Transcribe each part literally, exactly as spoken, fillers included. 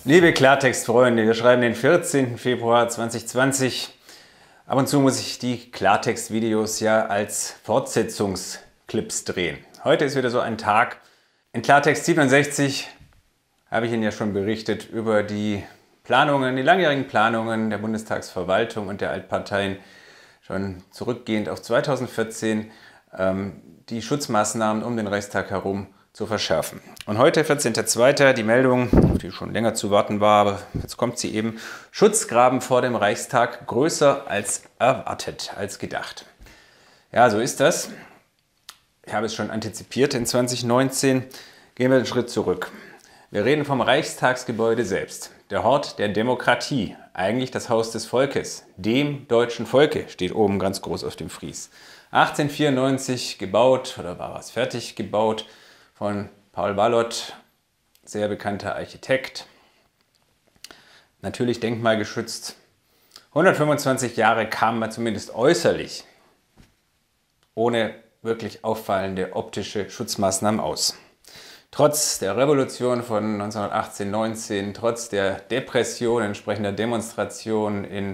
Liebe Klartextfreunde, wir schreiben den vierzehnten Februar zweitausendzwanzig. Ab und zu muss ich die Klartextvideos ja als Fortsetzungsclips drehen. Heute ist wieder so ein Tag. In Klartext siebenundsechzig habe ich Ihnen ja schon berichtet über die Planungen, die langjährigen Planungen der Bundestagsverwaltung und der Altparteien, schon zurückgehend auf zweitausendvierzehn, ähm, die Schutzmaßnahmen um den Reichstag herum zu verschärfen. Und heute, vierzehnter zweiter, die Meldung, auf die schon länger zu warten war, aber jetzt kommt sie eben: Schutzgraben vor dem Reichstag größer als erwartet, als gedacht. Ja, so ist das. Ich habe es schon antizipiert in zweitausendneunzehn. Gehen wir einen Schritt zurück. Wir reden vom Reichstagsgebäude selbst. Der Hort der Demokratie, eigentlich das Haus des Volkes, dem deutschen Volke, steht oben ganz groß auf dem Fries. achtzehnhundertvierundneunzig gebaut, oder war es fertig gebaut, von Paul Ballot, sehr bekannter Architekt. Natürlich denkmalgeschützt. hundertfünfundzwanzig Jahre kam man zumindest äußerlich ohne wirklich auffallende optische Schutzmaßnahmen aus. Trotz der Revolution von neunzehnhundertachtzehn neunzehn, trotz der Depression, entsprechender Demonstrationen in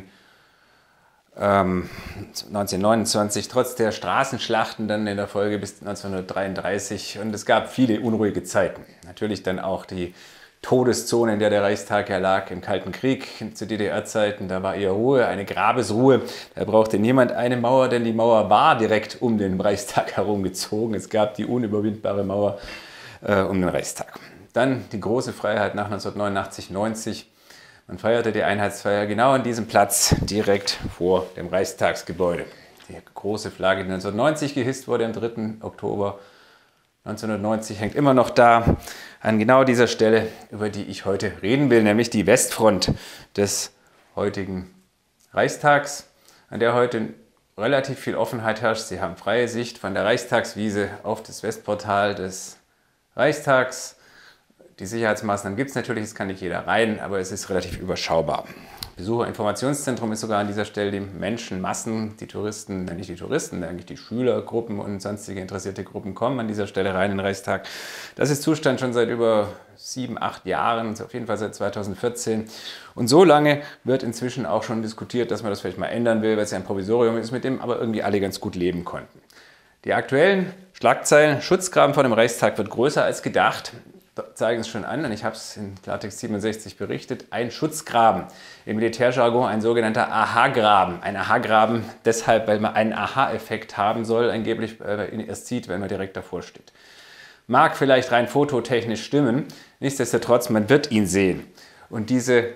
ähm, neunzehnhundertneunundzwanzig, trotz der Straßenschlachten dann in der Folge bis neunzehnhundertdreiunddreißig, und es gab viele unruhige Zeiten. Natürlich dann auch die Todeszone, in der der Reichstag ja lag im Kalten Krieg zu D D R-Zeiten. Da war eher Ruhe, eine Grabesruhe. Da brauchte niemand eine Mauer, denn die Mauer war direkt um den Reichstag herumgezogen. Es gab die unüberwindbare Mauer äh, um den Reichstag. Dann die große Freiheit nach neunzehnhundertneunundachtzig neunzig. Man feierte die Einheitsfeier genau an diesem Platz, direkt vor dem Reichstagsgebäude. Die große Flagge, die neunzehnhundertneunzig gehisst wurde, am dritten Oktober neunzehnhundertneunzig, hängt immer noch da, an genau dieser Stelle, über die ich heute reden will, nämlich die Westfront des heutigen Reichstags, an der heute relativ viel Offenheit herrscht. Sie haben freie Sicht von der Reichstagswiese auf das Westportal des Reichstags. Die Sicherheitsmaßnahmen gibt es natürlich, es kann nicht jeder rein, aber es ist relativ überschaubar. Besucherinformationszentrum ist sogar an dieser Stelle die Menschenmassen, die Touristen, nicht die Touristen, eigentlich die Schülergruppen und sonstige interessierte Gruppen kommen an dieser Stelle rein in den Reichstag. Das ist Zustand schon seit über sieben, acht Jahren, auf jeden Fall seit zweitausendvierzehn. Und so lange wird inzwischen auch schon diskutiert, dass man das vielleicht mal ändern will, weil es ja ein Provisorium ist, mit dem aber irgendwie alle ganz gut leben konnten. Die aktuellen Schlagzeilen: Schutzgraben vor dem Reichstag wird größer als gedacht, zeigen es schon an, und ich habe es in Klartext siebenundsechzig berichtet. Ein Schutzgraben, im Militärjargon ein sogenannter Aha-Graben. Ein Aha-Graben deshalb, weil man einen Aha-Effekt haben soll, angeblich, weil man ihn erst sieht, wenn man direkt davor steht. Mag vielleicht rein fototechnisch stimmen, nichtsdestotrotz, man wird ihn sehen. Und diese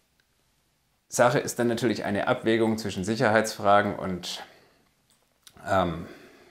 Sache ist dann natürlich eine Abwägung zwischen Sicherheitsfragen und ähm,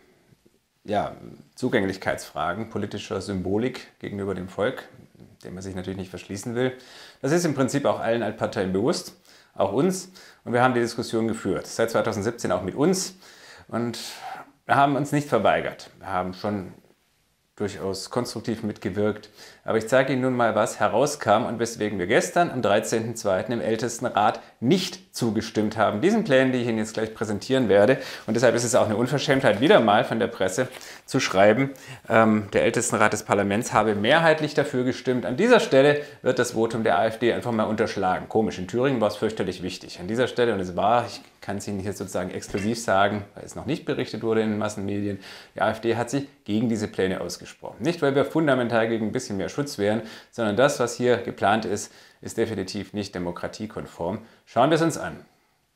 ja, Zugänglichkeitsfragen, politischer Symbolik gegenüber dem Volk, dem man sich natürlich nicht verschließen will. Das ist im Prinzip auch allen Altparteien bewusst, auch uns. Und wir haben die Diskussion geführt, seit zweitausendsiebzehn auch mit uns. Und wir haben uns nicht verweigert. Wir haben schon durchaus konstruktiv mitgewirkt. Aber ich zeige Ihnen nun mal, was herauskam und weswegen wir gestern am dreizehnten zweiten im Ältestenrat nicht zugestimmt haben, diesen Plänen, die ich Ihnen jetzt gleich präsentieren werde. Und deshalb ist es auch eine Unverschämtheit, wieder mal von der Presse zu schreiben, ähm, der Ältestenrat des Parlaments habe mehrheitlich dafür gestimmt. An dieser Stelle wird das Votum der AfD einfach mal unterschlagen. Komisch, in Thüringen war es fürchterlich wichtig. An dieser Stelle, und es war, ich kann es Ihnen hier sozusagen exklusiv sagen, weil es noch nicht berichtet wurde in den Massenmedien, die AfD hat sich gegen diese Pläne ausgesprochen. Nicht, weil wir fundamental gegen ein bisschen mehr Schutz wären, sondern das, was hier geplant ist, ist definitiv nicht demokratiekonform. Schauen wir es uns an.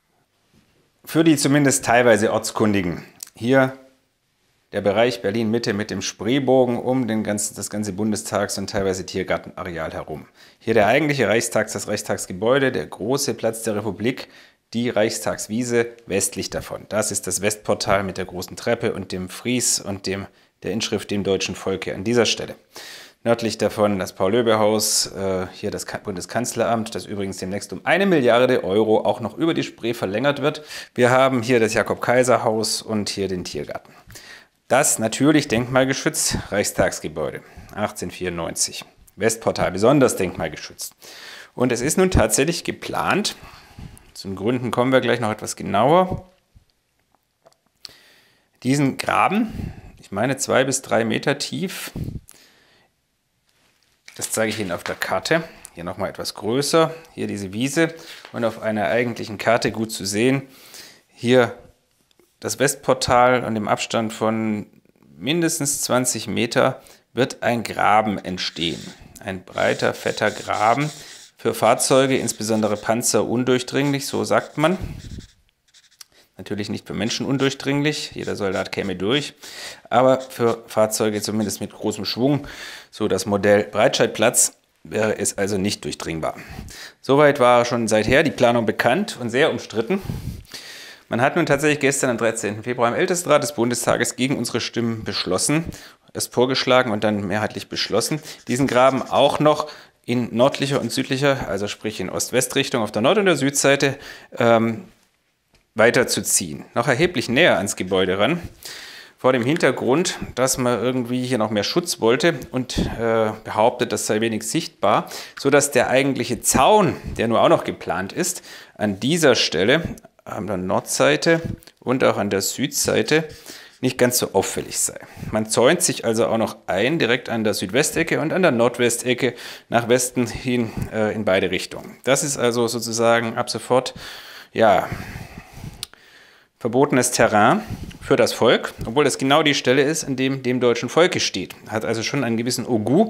Für die zumindest teilweise Ortskundigen: Hier der Bereich Berlin-Mitte mit dem Spreebogen um den ganzen, das ganze Bundestags- und teilweise Tiergartenareal herum. Hier der eigentliche Reichstag, das Reichstagsgebäude, der große Platz der Republik, die Reichstagswiese westlich davon. Das ist das Westportal mit der großen Treppe und dem Fries und dem, der Inschrift dem deutschen Volke an dieser Stelle. Nördlich davon das Paul-Löbe-Haus, äh, hier das Bundeskanzleramt, das übrigens demnächst um eine Milliarde Euro auch noch über die Spree verlängert wird. Wir haben hier das Jakob-Kaiser-Haus und hier den Tiergarten. Das natürlich denkmalgeschützt, Reichstagsgebäude, achtzehnhundertvierundneunzig. Westportal besonders denkmalgeschützt. Und es ist nun tatsächlich geplant, zu den Gründen kommen wir gleich noch etwas genauer, diesen Graben, ich meine zwei bis drei Meter tief, das zeige ich Ihnen auf der Karte, Hier nochmal etwas größer, hier diese Wiese und auf einer eigentlichen Karte gut zu sehen. Hier das Westportal und im Abstand von mindestens zwanzig Meter wird ein Graben entstehen. Ein breiter, fetter Graben, für Fahrzeuge, insbesondere Panzer, undurchdringlich, so sagt man. Natürlich nicht für Menschen undurchdringlich, jeder Soldat käme durch, aber für Fahrzeuge zumindest mit großem Schwung, so das Modell Breitscheidplatz, wäre es also nicht durchdringbar. Soweit war schon seither die Planung bekannt und sehr umstritten. Man hat nun tatsächlich gestern am dreizehnten Februar im Ältestenrat des Bundestages gegen unsere Stimmen beschlossen, es vorgeschlagen und dann mehrheitlich beschlossen, diesen Graben auch noch in nördlicher und südlicher, also sprich in Ost-West-Richtung auf der Nord- und der Südseite, ähm, weiterzuziehen. Noch erheblich näher ans Gebäude ran, vor dem Hintergrund, dass man irgendwie hier noch mehr Schutz wollte und äh, behauptet, das sei wenig sichtbar, sodass der eigentliche Zaun, der nur auch noch geplant ist, an dieser Stelle, an der Nordseite und auch an der Südseite, nicht ganz so auffällig sei. Man zäunt sich also auch noch ein, direkt an der Südwestecke und an der Nordwestecke nach Westen hin äh, in beide Richtungen. Das ist also sozusagen ab sofort, ja, verbotenes Terrain für das Volk, obwohl das genau die Stelle ist, an dem dem deutschen Volke steht. Hat also schon einen gewissen Ogu.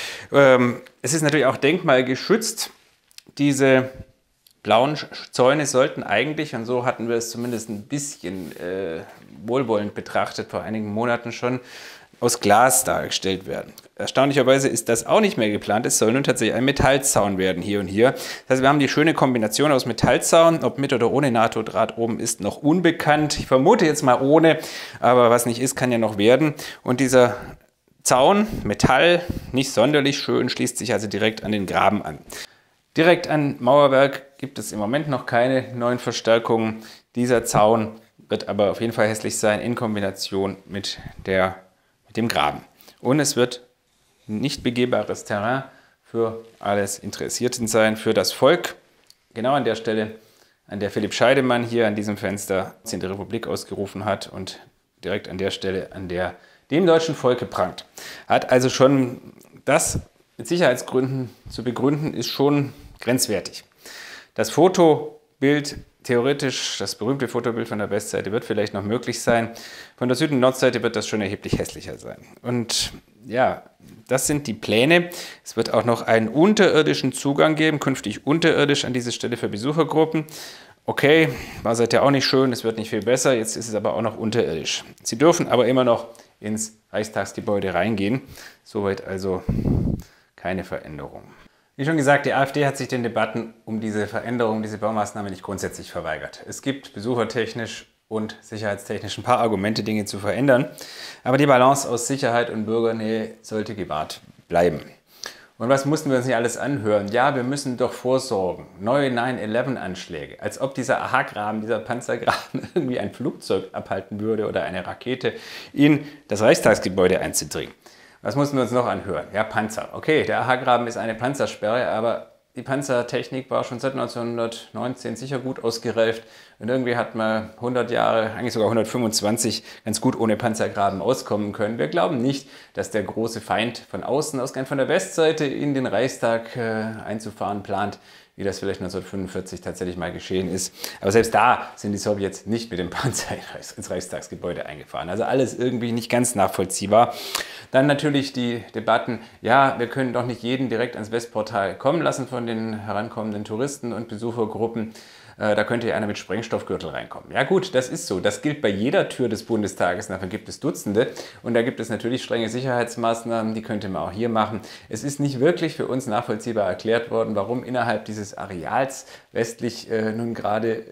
Ähm, es ist natürlich auch denkmalgeschützt. Diese blauen Zäune sollten eigentlich, und so hatten wir es zumindest ein bisschen äh, wohlwollend betrachtet, vor einigen Monaten schon, aus Glas dargestellt werden. Erstaunlicherweise ist das auch nicht mehr geplant. Es soll nun tatsächlich ein Metallzaun werden, hier und hier. Das heißt, wir haben die schöne Kombination aus Metallzaun. Ob mit oder ohne NATO-Draht oben ist noch unbekannt. Ich vermute jetzt mal ohne, aber was nicht ist, kann ja noch werden. Und dieser Zaun, Metall, nicht sonderlich schön, schließt sich also direkt an den Graben an. Direkt an Mauerwerk gibt es im Moment noch keine neuen Verstärkungen. Dieser Zaun wird aber auf jeden Fall hässlich sein in Kombination mit der dem Graben. Und es wird nicht begehbares Terrain für alles Interessierten sein, für das Volk. Genau an der Stelle, an der Philipp Scheidemann hier an diesem Fenster die Republik ausgerufen hat und direkt an der Stelle, an der dem deutschen Volke prangt. Hat also schon das mit Sicherheitsgründen zu begründen, ist schon grenzwertig. Das Fotobild, theoretisch, das berühmte Fotobild von der Westseite wird vielleicht noch möglich sein. Von der Süd- und Nordseite wird das schon erheblich hässlicher sein. Und ja, das sind die Pläne. Es wird auch noch einen unterirdischen Zugang geben, künftig unterirdisch an diese Stelle für Besuchergruppen. Okay, war seither auch nicht schön, es wird nicht viel besser, jetzt ist es aber auch noch unterirdisch. Sie dürfen aber immer noch ins Reichstagsgebäude reingehen. Soweit also keine Veränderung. Wie schon gesagt, die AfD hat sich den Debatten um diese Veränderung, diese Baumaßnahme nicht grundsätzlich verweigert. Es gibt besuchertechnisch und sicherheitstechnisch ein paar Argumente, Dinge zu verändern, aber die Balance aus Sicherheit und Bürgernähe sollte gewahrt bleiben. Und was mussten wir uns nicht alles anhören? Ja, wir müssen doch vorsorgen. Neue nine eleven Anschläge. Als ob dieser A H-Graben, dieser Panzergraben irgendwie ein Flugzeug abhalten würde oder eine Rakete in das Reichstagsgebäude einzudringen. Was mussten wir uns noch anhören? Ja, Panzer. Okay, der A H-Graben ist eine Panzersperre, aber die Panzertechnik war schon seit neunzehnhundertneunzehn sicher gut ausgereift. Und irgendwie hat man hundert Jahre, eigentlich sogar hundertfünfundzwanzig, ganz gut ohne Panzergraben auskommen können. Wir glauben nicht, dass der große Feind von außen, ausgehend von der Westseite, in den Reichstag äh, einzufahren plant, wie das vielleicht neunzehnhundertfünfundvierzig tatsächlich mal geschehen ist. Aber selbst da sind die Sowjets nicht mit dem Panzer ins Reichstagsgebäude eingefahren. Also alles irgendwie nicht ganz nachvollziehbar. Dann natürlich die Debatten, ja, wir können doch nicht jeden direkt ans Westportal kommen lassen von den herankommenden Touristen und Besuchergruppen. Da könnte ja einer mit Sprengstoffgürtel reinkommen. Ja gut, das ist so. Das gilt bei jeder Tür des Bundestages. Davon gibt es Dutzende. Und da gibt es natürlich strenge Sicherheitsmaßnahmen, die könnte man auch hier machen. Es ist nicht wirklich für uns nachvollziehbar erklärt worden, warum innerhalb dieses Areals westlich äh, nun gerade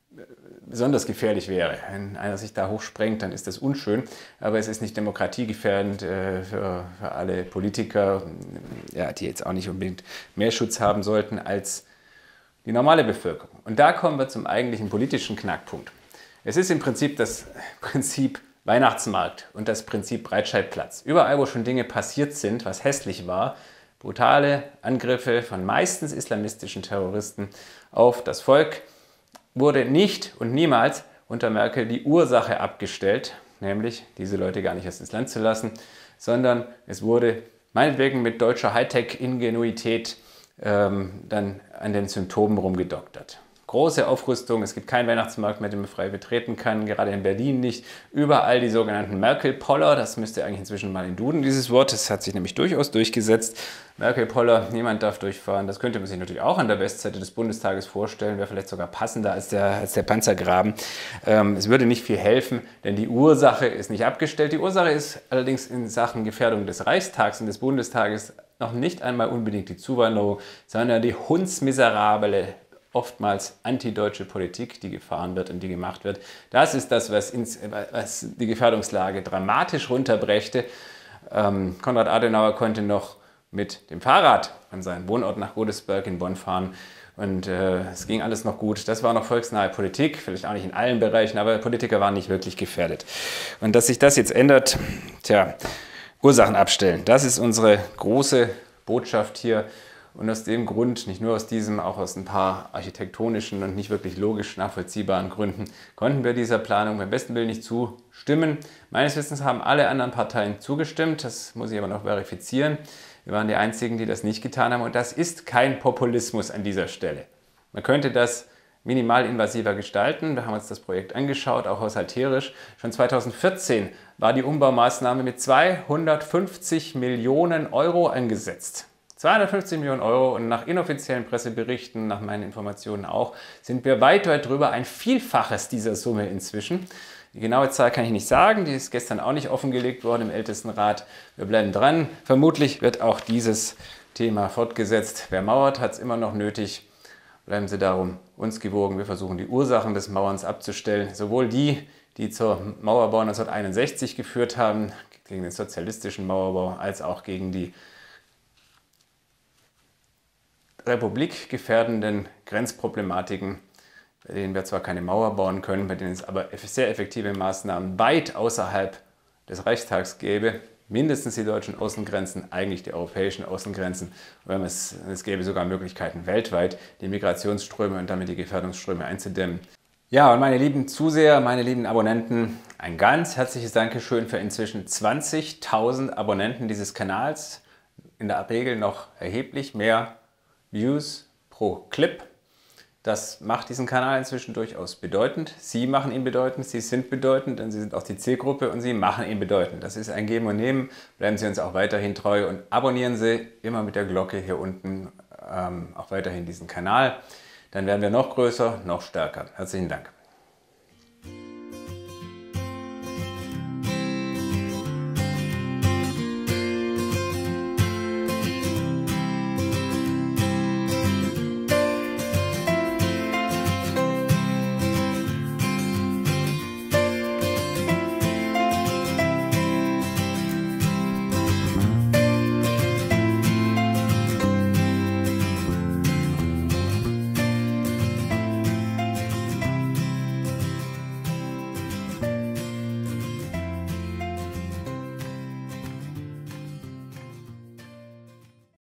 besonders gefährlich wäre. Wenn einer sich da hochsprengt, dann ist das unschön, aber es ist nicht demokratiegefährdend äh, für, für alle Politiker, ja, die jetzt auch nicht unbedingt mehr Schutz haben sollten als die normale Bevölkerung. Und da kommen wir zum eigentlichen politischen Knackpunkt. Es ist im Prinzip das Prinzip Weihnachtsmarkt und das Prinzip Breitscheidplatz. Überall, wo schon Dinge passiert sind, was hässlich war, brutale Angriffe von meistens islamistischen Terroristen auf das Volk, wurde nicht und niemals unter Merkel die Ursache abgestellt, nämlich diese Leute gar nicht erst ins Land zu lassen, sondern es wurde meinetwegen mit deutscher Hightech-Ingenuität ähm, dann an den Symptomen rumgedoktert. Große Aufrüstung, es gibt keinen Weihnachtsmarkt mehr, den man frei betreten kann, gerade in Berlin nicht. Überall die sogenannten Merkel-Poller, das müsste eigentlich inzwischen mal in Duden, dieses Wort, das hat sich nämlich durchaus durchgesetzt. Merkel-Poller, niemand darf durchfahren, das könnte man sich natürlich auch an der Westseite des Bundestages vorstellen, wäre vielleicht sogar passender als der, als der Panzergraben. Ähm, es würde nicht viel helfen, denn die Ursache ist nicht abgestellt. Die Ursache ist allerdings in Sachen Gefährdung des Reichstags und des Bundestages noch nicht einmal unbedingt die Zuwanderung, sondern die hundsmiserable, oftmals antideutsche Politik, die gefahren wird und die gemacht wird. Das ist das, was, ins, was die Gefährdungslage dramatisch runterbrächte. Ähm, Konrad Adenauer konnte noch mit dem Fahrrad an seinen Wohnort nach Godesberg in Bonn fahren und äh, es ging alles noch gut. Das war noch volksnahe Politik, vielleicht auch nicht in allen Bereichen, aber Politiker waren nicht wirklich gefährdet. Und dass sich das jetzt ändert, tja, Ursachen abstellen, das ist unsere große Botschaft hier. Und aus dem Grund, nicht nur aus diesem, auch aus ein paar architektonischen und nicht wirklich logisch nachvollziehbaren Gründen, konnten wir dieser Planung beim besten Willen nicht zustimmen. Meines Wissens haben alle anderen Parteien zugestimmt, das muss ich aber noch verifizieren. Wir waren die Einzigen, die das nicht getan haben und das ist kein Populismus an dieser Stelle. Man könnte das minimalinvasiver gestalten. Wir haben uns das Projekt angeschaut, auch haushalterisch. Schon zweitausendvierzehn war die Umbaumaßnahme mit zweihundertfünfzig Millionen Euro angesetzt. zweihundertfünfzig Millionen Euro und nach inoffiziellen Presseberichten, nach meinen Informationen auch, sind wir weit, weit drüber, ein Vielfaches dieser Summe inzwischen. Die genaue Zahl kann ich nicht sagen, die ist gestern auch nicht offengelegt worden im Ältestenrat. Wir bleiben dran. Vermutlich wird auch dieses Thema fortgesetzt. Wer mauert, hat es immer noch nötig. Bleiben Sie darum uns gewogen. Wir versuchen die Ursachen des Mauerns abzustellen. Sowohl die, die zur Mauerbau neunzehnhunderteinundsechzig geführt haben, gegen den sozialistischen Mauerbau, als auch gegen die Republik gefährdenden Grenzproblematiken, bei denen wir zwar keine Mauer bauen können, bei denen es aber sehr effektive Maßnahmen weit außerhalb des Reichstags gäbe, mindestens die deutschen Außengrenzen, eigentlich die europäischen Außengrenzen, und es, es gäbe sogar Möglichkeiten weltweit, die Migrationsströme und damit die Gefährdungsströme einzudämmen. Ja, und meine lieben Zuseher, meine lieben Abonnenten, ein ganz herzliches Dankeschön für inzwischen zwanzigtausend Abonnenten dieses Kanals, in der Regel noch erheblich mehr Views pro Clip. Das macht diesen Kanal inzwischen durchaus bedeutend. Sie machen ihn bedeutend, Sie sind bedeutend, denn Sie sind auch die Zielgruppe und Sie machen ihn bedeutend. Das ist ein Geben und Nehmen. Bleiben Sie uns auch weiterhin treu und abonnieren Sie immer mit der Glocke hier unten ähm, auch weiterhin diesen Kanal. Dann werden wir noch größer, noch stärker. Herzlichen Dank.